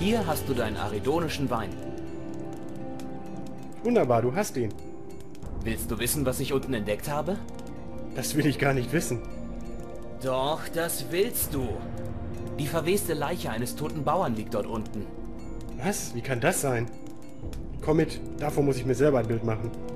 Hier hast du deinen aridonischen Wein. Wunderbar, du hast ihn. Willst du wissen, was ich unten entdeckt habe? Das will ich gar nicht wissen. Doch, das willst du. Die verweste Leiche eines toten Bauern liegt dort unten. Was? Wie kann das sein? Komm mit, davon muss ich mir selber ein Bild machen.